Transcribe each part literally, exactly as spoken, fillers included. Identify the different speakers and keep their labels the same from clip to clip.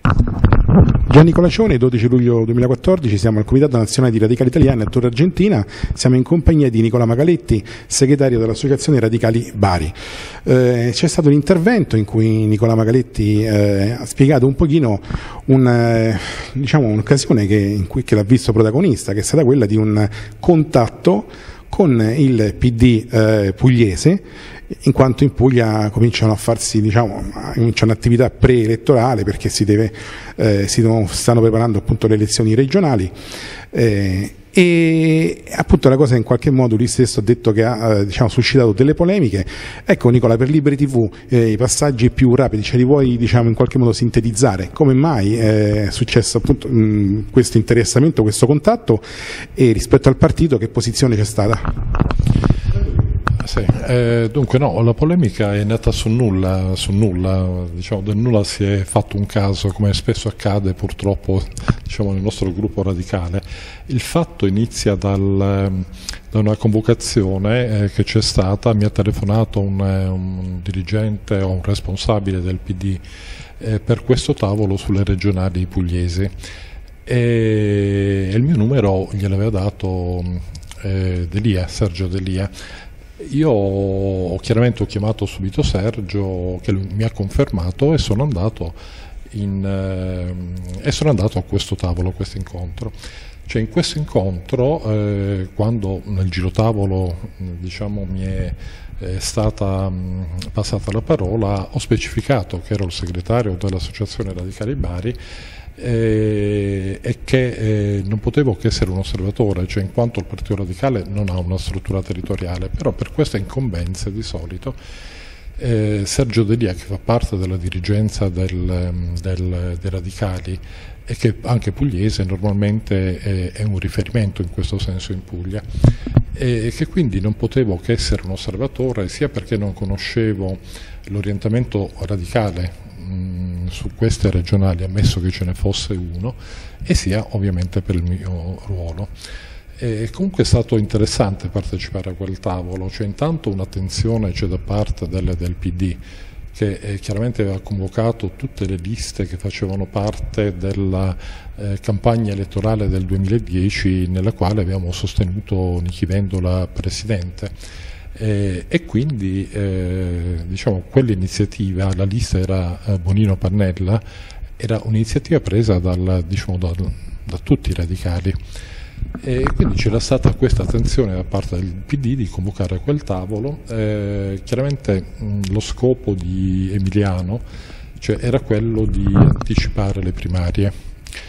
Speaker 1: Gianni Colacione, dodici luglio duemilaquattordici, siamo al Comitato Nazionale di Radicali Italiani a Torre Argentina, siamo in compagnia di Nicola Magaletti, segretario dell'Associazione Radicali Bari. Eh, c'è stato un intervento in cui Nicola Magaletti eh, ha spiegato un pochino un, eh, diciamo, un'occasione che, in cui, che l'ha visto protagonista, che è stata quella di un contatto con il P D eh, pugliese, in quanto in Puglia cominciano a farsi, diciamo, cominciano attività preelettorale perché si deve, eh, si stanno preparando appunto le elezioni regionali eh, e appunto la cosa in qualche modo lui stesso ha detto che ha eh, diciamo, suscitato delle polemiche. Ecco Nicola, per Liberi tivù eh, i passaggi più rapidi ce li vuoi diciamo, in qualche modo sintetizzare? Come mai è successo appunto mh, questo interessamento, questo contatto e rispetto al partito che posizione c'è stata?
Speaker 2: Sì, eh, dunque no, la polemica è nata su nulla, su nulla, diciamo, del nulla si è fatto un caso, come spesso accade purtroppo diciamo, nel nostro gruppo radicale. Il fatto inizia dal, da una convocazione eh, che c'è stata, mi ha telefonato un, un dirigente o un responsabile del P D eh, per questo tavolo sulle regionali pugliesi e il mio numero gliel'aveva dato eh, Delia, Sergio Delia. Io ho, chiaramente ho chiamato subito Sergio che lui mi ha confermato e sono andato, in, eh, e sono andato a questo tavolo, a questo incontro. Cioè in questo incontro, eh, quando nel girotavolo diciamo, mi è, è stata mh, passata la parola, ho specificato che ero il segretario dell'Associazione Radicali Bari Eh, e che eh, non potevo che essere un osservatore, cioè in quanto il Partito Radicale non ha una struttura territoriale, però per queste incombenze di solito eh, Sergio Delia, che fa parte della dirigenza del, del, dei Radicali e che anche pugliese, normalmente è, è un riferimento in questo senso in Puglia, e che quindi non potevo che essere un osservatore, sia perché non conoscevo l'orientamento radicale su queste regionali, ammesso che ce ne fosse uno, e sia ovviamente per il mio ruolo. E comunque è stato interessante partecipare a quel tavolo, cioè intanto un'attenzione c'è da parte del, del P D, che eh, chiaramente aveva convocato tutte le liste che facevano parte della eh, campagna elettorale del duemiladieci, nella quale abbiamo sostenuto Nichi Vendola presidente. Eh, e quindi eh, diciamo, quell'iniziativa, la lista era eh, Bonino Pannella, era un'iniziativa presa dal, diciamo, da, da tutti i radicali e quindi c'era stata questa attenzione da parte del P D di convocare quel tavolo. Eh, chiaramente mh, lo scopo di Emiliano cioè, era quello di anticipare le primarie,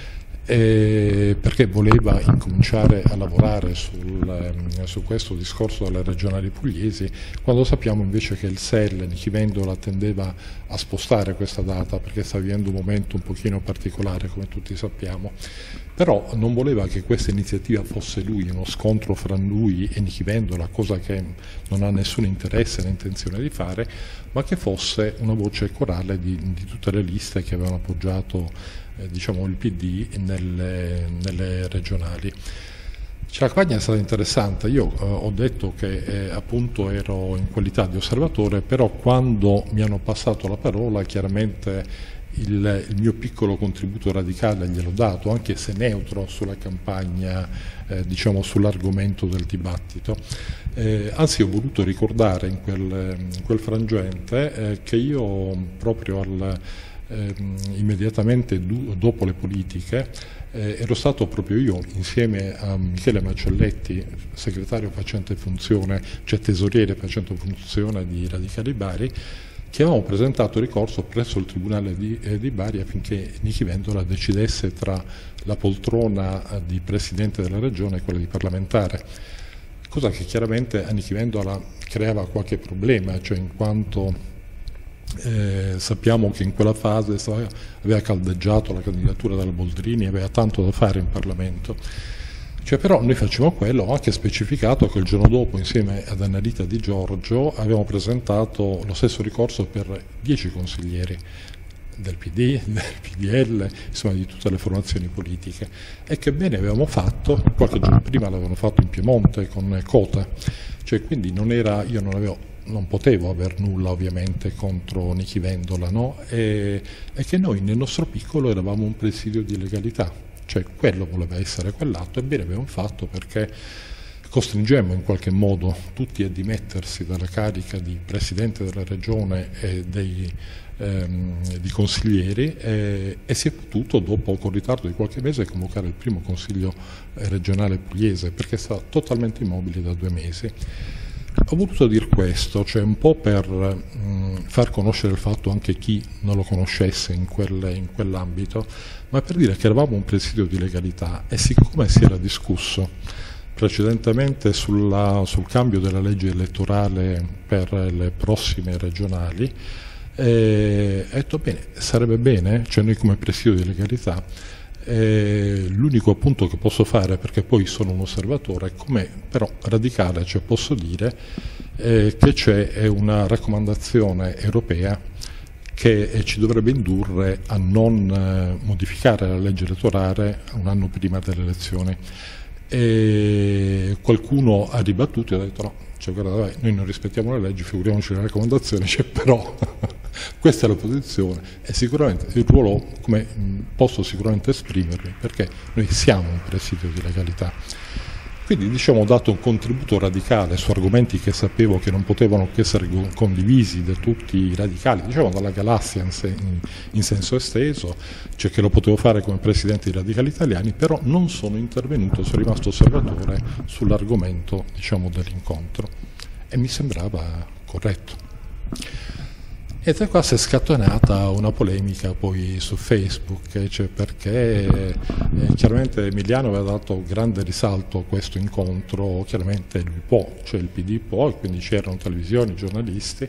Speaker 2: Eh, perché voleva incominciare a lavorare sul, eh, su questo discorso delle regionali pugliesi, quando sappiamo invece che il S E L, Nichi Vendola, tendeva a spostare questa data perché sta vivendo un momento un pochino particolare, come tutti sappiamo. Però non voleva che questa iniziativa fosse lui, uno scontro fra lui e Nichi Vendola, cosa che non ha nessun interesse né intenzione di fare, ma che fosse una voce corale di, di tutte le liste che avevano appoggiato Eh, diciamo il P D nelle, nelle regionali. Cioè, la campagna è stata interessante, io eh, ho detto che eh, appunto ero in qualità di osservatore, però quando mi hanno passato la parola chiaramente il, il mio piccolo contributo radicale gliel'ho dato, anche se neutro sulla campagna, eh, diciamo sull'argomento del dibattito. Eh, anzi ho voluto ricordare in quel, in quel frangente eh, che io proprio al Eh, immediatamente dopo le politiche eh, ero stato proprio io insieme a Michele Macelletti, segretario facente funzione, cioè tesoriere facente funzione di Radicali Bari, che avevamo presentato ricorso presso il Tribunale di, eh, di Bari affinché Nichi Vendola decidesse tra la poltrona di Presidente della Regione e quella di parlamentare, cosa che chiaramente a Nichi Vendola creava qualche problema, cioè in quanto Eh, sappiamo che in quella fase stava, aveva caldeggiato la candidatura della Boldrini, aveva tanto da fare in Parlamento. Cioè, però noi facciamo quello, ho anche specificato che il giorno dopo insieme ad Annalita Di Giorgio abbiamo presentato lo stesso ricorso per dieci consiglieri del P D, del P D L, insomma di tutte le formazioni politiche, e che bene avevamo fatto, qualche giorno prima l'avevano fatto in Piemonte con Cota, cioè quindi non era, io non avevo non potevo aver nulla ovviamente contro Nichi Vendola, no? e, e che noi nel nostro piccolo eravamo un presidio di legalità, cioè quello voleva essere quell'atto, e bene abbiamo fatto, perché costringemmo in qualche modo tutti a dimettersi dalla carica di presidente della regione e dei, ehm, di consiglieri, e, e si è potuto, dopo con ritardo di qualche mese, convocare il primo consiglio regionale pugliese, perché sta totalmente immobile da due mesi. Ho voluto dire questo, cioè un po' per mh, far conoscere il fatto anche chi non lo conoscesse in, quel, in quell'ambito, ma per dire che eravamo un presidio di legalità, e siccome si era discusso precedentemente sulla, sul cambio della legge elettorale per le prossime regionali, eh, ho detto bene, sarebbe bene, cioè noi come presidio di legalità, Eh, l'unico appunto che posso fare, perché poi sono un osservatore, come però radicale, cioè posso dire eh, che c'è una raccomandazione europea che eh, ci dovrebbe indurre a non eh, modificare la legge elettorale un anno prima delle elezioni. E qualcuno ha ribattuto e ha detto no, cioè, guarda, vabbè, noi non rispettiamo le leggi, figuriamoci le raccomandazioni, cioè, però questa è la posizione, e sicuramente il ruolo, come mh, posso sicuramente esprimermi, perché noi siamo un presidio di legalità. Quindi diciamo ho dato un contributo radicale su argomenti che sapevo che non potevano che essere condivisi da tutti i radicali, diciamo dalla galassia in, se, in, in senso esteso, cioè che lo potevo fare come presidente dei radicali italiani, però non sono intervenuto, sono rimasto osservatore sull'argomento, diciamo, dell'incontro, e mi sembrava corretto. E da qua si è scatenata una polemica poi su Facebook, cioè perché eh, chiaramente Emiliano aveva dato grande risalto a questo incontro, chiaramente lui può, cioè il P D può, e quindi c'erano televisioni, giornalisti,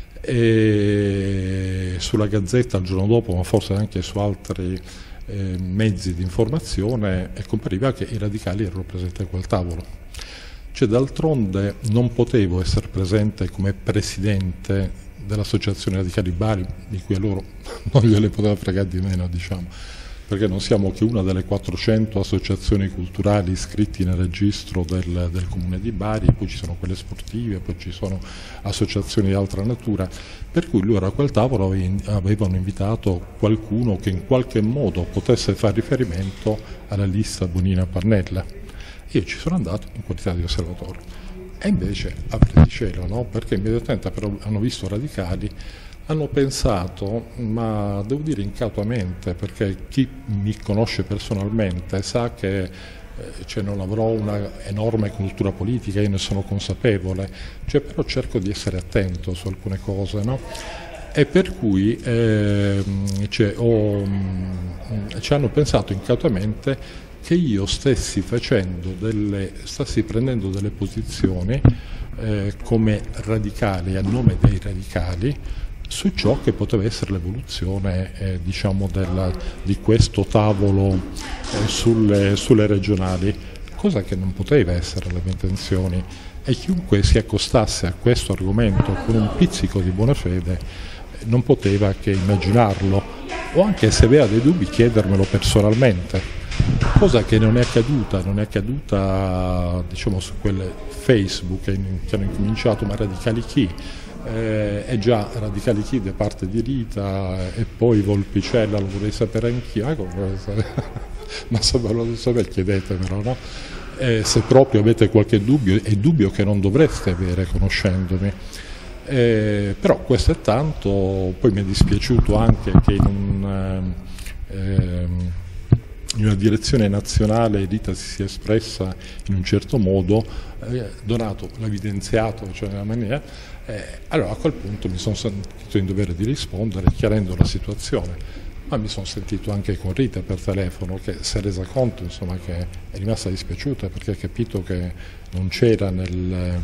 Speaker 2: e sulla Gazzetta il giorno dopo, ma forse anche su altri eh, mezzi di informazione, e compariva che i radicali erano presenti a quel tavolo. Cioè d'altronde non potevo essere presente come presidente dell'Associazione Radicali Bari, di cui a loro non gliele poteva fregare di meno, diciamo, perché non siamo che una delle quattrocento associazioni culturali iscritte nel registro del, del Comune di Bari, poi ci sono quelle sportive, poi ci sono associazioni di altra natura, per cui loro a quel tavolo avevano invitato qualcuno che in qualche modo potesse fare riferimento alla lista Bonina-Pannella. Io ci sono andato in qualità di osservatore. E invece, apri di cielo, no? Perché immediatamente però hanno visto radicali, hanno pensato, ma devo dire incautamente, perché chi mi conosce personalmente sa che eh, cioè non avrò una enorme cultura politica, io ne sono consapevole, cioè però cerco di essere attento su alcune cose, no? E per cui eh, cioè, ho, mh, ci hanno pensato incautamente che io stessi facendo delle, stessi prendendo delle posizioni eh, come radicali, a nome dei radicali, su ciò che poteva essere l'evoluzione eh, diciamo della, di questo tavolo eh, sulle, sulle regionali, cosa che non poteva essere le mie intenzioni, e chiunque si accostasse a questo argomento con un pizzico di buona fede non poteva che immaginarlo, o anche se aveva dei dubbi chiedermelo personalmente. Cosa che non è accaduta, non è accaduta diciamo su quelle Facebook che hanno incominciato, ma radicali chi? Eh, è già radicali chi da parte di Rita, e poi Volpicella, lo vorrei sapere anch'io, ecco, ma se ve lo sapete chiedetemelo, no? Eh, se proprio avete qualche dubbio, è dubbio che non dovreste avere conoscendomi. Eh, però questo è tanto, poi mi è dispiaciuto anche che in un... Eh, in una direzione nazionale Rita si sia espressa in un certo modo, eh, Donato l'ha evidenziato, cioè nella maniera, eh, allora a quel punto mi sono sentito in dovere di rispondere chiarendo la situazione, ma mi sono sentito anche con Rita per telefono, che si è resa conto, insomma, che è rimasta dispiaciuta perché ha capito che non c'era nel...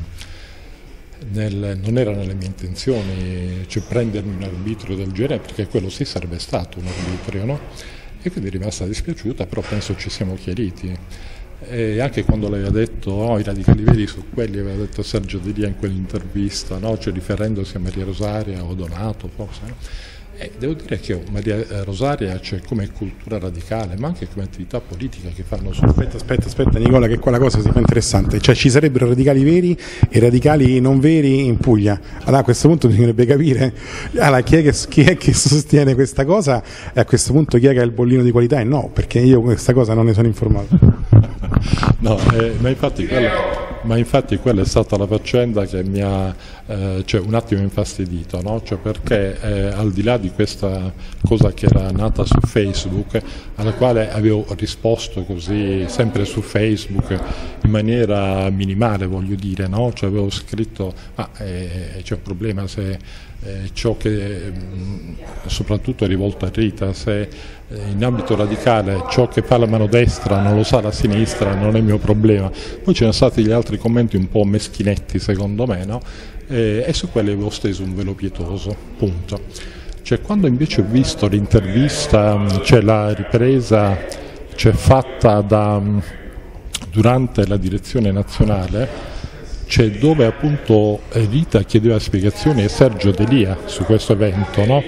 Speaker 2: Nel, non era nelle mie intenzioni, cioè prendermi un arbitrio del genere, perché quello sì sarebbe stato un arbitrio, no? E quindi è rimasta dispiaciuta, però penso ci siamo chiariti. E anche quando lei ha detto oh, i radicali veri su quelli, aveva detto Sergio Di Lia in quell'intervista, no? Cioè riferendosi a Maria Rosaria o Donato forse, no? E devo dire che Maria Rosaria c'è come cultura radicale, ma anche come attività politica che fanno su...
Speaker 1: Aspetta, aspetta, aspetta Nicola, che qua la cosa si fa interessante. Cioè ci sarebbero radicali veri e radicali non veri in Puglia. Allora a questo punto bisognerebbe capire allora, chi, è che, chi è che sostiene questa cosa e a questo punto chi è che ha il bollino di qualità e no, perché io questa cosa non ne sono informato.
Speaker 2: No, eh, ma infatti quella... Ma infatti quella è stata la faccenda che mi ha eh, cioè un attimo infastidito, no? Cioè perché eh, al di là di questa cosa che era nata su Facebook, alla quale avevo risposto così sempre su Facebook in maniera minimale, voglio dire, no? Cioè avevo scritto ma eh, c'è un problema se eh, ciò che mh, soprattutto è rivolto a Rita, se eh, in ambito radicale ciò che fa la mano destra non lo sa la sinistra non è mio problema. Poi ci sono stati gli altri commenti un po' meschinetti secondo me, no? E, e su quelli avevo steso un velo pietoso, punto. Cioè, quando invece ho visto l'intervista, cioè la ripresa cioè, fatta da, durante la direzione nazionale, cioè, dove appunto Rita chiedeva spiegazioni a Sergio D'Elia su questo evento, no?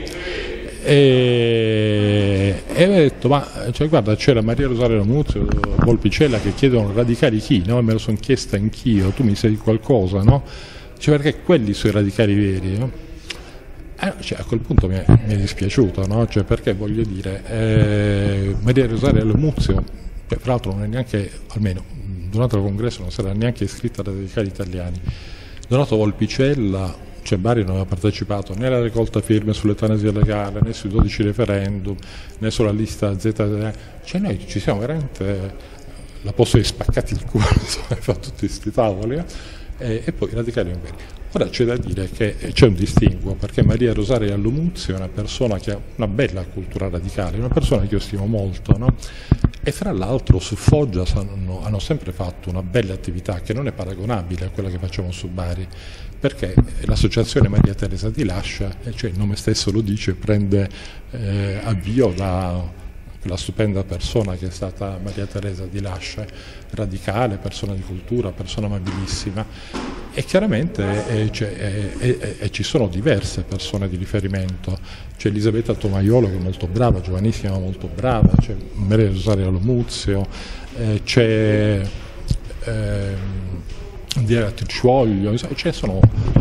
Speaker 2: E, e ho detto, ma cioè, guarda, c'era Maria Rosaria Lamuzio, Volpicella che chiedono radicali chi, no? E me lo sono chiesta anch'io, tu mi sai di qualcosa, no? Cioè, perché quelli sono i radicali veri, no? Eh, cioè, a quel punto mi è, mi è dispiaciuto, no? Cioè, perché voglio dire, eh, Maria Rosaria Lamuzio, che fra l'altro non è neanche, almeno durante il congresso non si era neanche iscritta ai radicali italiani, Donato Volpicella, cioè Bari non aveva partecipato né alla raccolta firme sull'eutanasia legale, né sui dodici referendum, né sulla lista Z, cioè noi ci siamo veramente, la posto di spaccati il culo, insomma, fa tutti questi tavoli, eh? e, e poi i radicali non veri. Ora c'è da dire che c'è un distinguo, perché Maria Rosaria Lumuzio è una persona che ha una bella cultura radicale, una persona che io stimo molto, no? E fra l'altro su Foggia hanno, hanno sempre fatto una bella attività che non è paragonabile a quella che facciamo su Bari, perché l'associazione Maria Teresa di Lascia, cioè il nome stesso lo dice, prende eh, avvio da quella stupenda persona che è stata Maria Teresa di Lascia, radicale, persona di cultura, persona amabilissima. E chiaramente eh, cioè, eh, eh, eh, ci sono diverse persone di riferimento, c'è Elisabetta Tomaiolo che è molto brava, giovanissima molto brava, c'è Maria Rosaria Lomuzio, eh, c'è eh, Diana Tricciuoglio, cioè sono...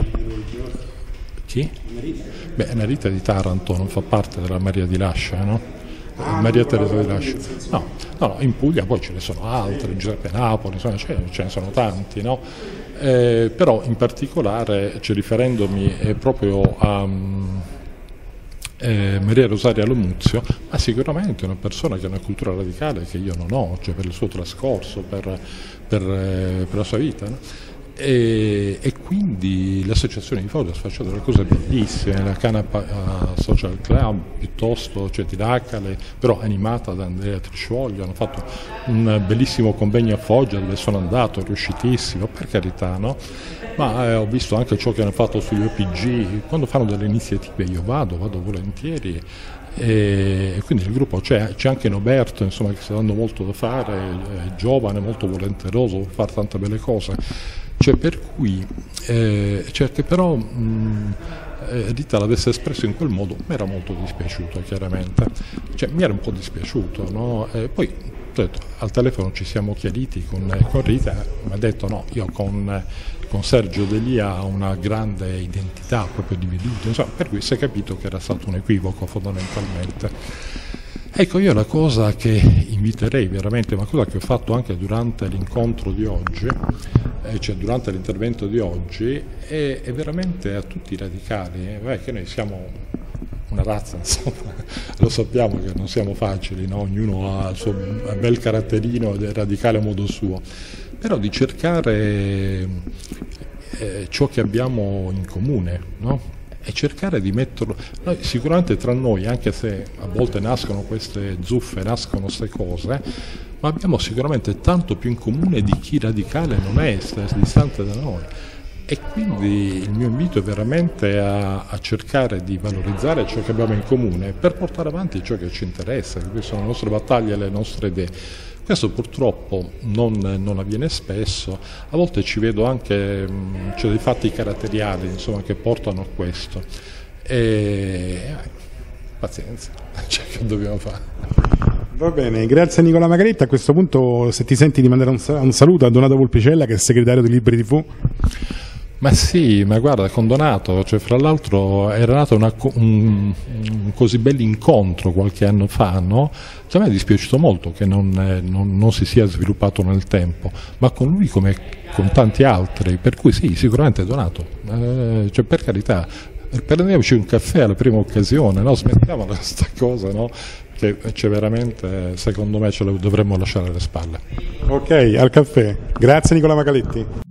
Speaker 2: Chi? Beh, è una Rita di Taranto, non fa parte della Maria di Lascia, no? Maria Teresa di Lascia. No, no, no, in Puglia poi ce ne sono altri, Giuseppe Napoli, insomma, ce ne sono tanti, no? Eh, però in particolare, cioè, riferendomi eh, proprio a eh, Maria Rosaria Lomuzio, ma sicuramente è una persona che ha una cultura radicale che io non ho, cioè per il suo trascorso, per, per, eh, per la sua vita, no? E, e quindi l'associazione di Foggia ha facciato delle cose bellissime, la Canapa Social Club piuttosto, cioè Tiracale, però animata da Andrea Trisciuoglio, hanno fatto un bellissimo convegno a Foggia dove sono andato, riuscitissimo, per carità, no? Ma eh, ho visto anche ciò che hanno fatto sugli O P G, quando fanno delle iniziative io vado, vado volentieri. E quindi il gruppo c'è, c'è anche Noberto, insomma, che sta dando molto da fare, è giovane, molto volenteroso, può fare tante belle cose. Cioè, per cui, eh, cioè che però mh, eh, Rita l'avesse espresso in quel modo mi era molto dispiaciuto, chiaramente, cioè mi era un po' dispiaciuto, no? E poi detto, al telefono ci siamo chiariti con, con Rita, mi ha detto no, io con, con Sergio D'Elia ho una grande identità proprio diveduta, insomma, per cui si è capito che era stato un equivoco fondamentalmente. Ecco, io la cosa che inviterei veramente, una cosa che ho fatto anche durante l'incontro di oggi, eh, cioè durante l'intervento di oggi, è, è veramente a tutti i radicali, eh, beh, che noi siamo una razza, insomma, lo sappiamo che non siamo facili, no? Ognuno ha il suo bel caratterino ed è radicale a modo suo, però di cercare eh, ciò che abbiamo in comune, no? E cercare di metterlo, noi, sicuramente tra noi, anche se a volte nascono queste zuffe, nascono queste cose, ma abbiamo sicuramente tanto più in comune di chi radicale non è, è distante da noi. E quindi il mio invito è veramente a, a cercare di valorizzare ciò che abbiamo in comune per portare avanti ciò che ci interessa, che sono le nostre battaglie e le nostre idee. Questo purtroppo non, non avviene spesso, a volte ci vedo anche, c'è cioè dei fatti caratteriali, insomma, che portano a questo. E pazienza, cioè, che dobbiamo fare?
Speaker 1: Va bene, grazie a Nicola Macaletti. A questo punto, se ti senti di mandare un, un saluto a Donato Volpicella, che è il segretario di Liberi tivù.
Speaker 2: Ma sì, ma guarda, con Donato, cioè, fra l'altro era nato una, un, un così bell'incontro qualche anno fa, no? Cioè, a me è dispiaciuto molto che non, non, non si sia sviluppato nel tempo, ma con lui come con tanti altri, per cui sì, sicuramente Donato, eh, cioè, per carità, prendiamoci un caffè alla prima occasione, no? Smettiamola questa cosa, no? Che cioè, veramente, secondo me, ce lo dovremmo lasciare alle spalle.
Speaker 1: Ok, al caffè. Grazie Nicola Macaletti.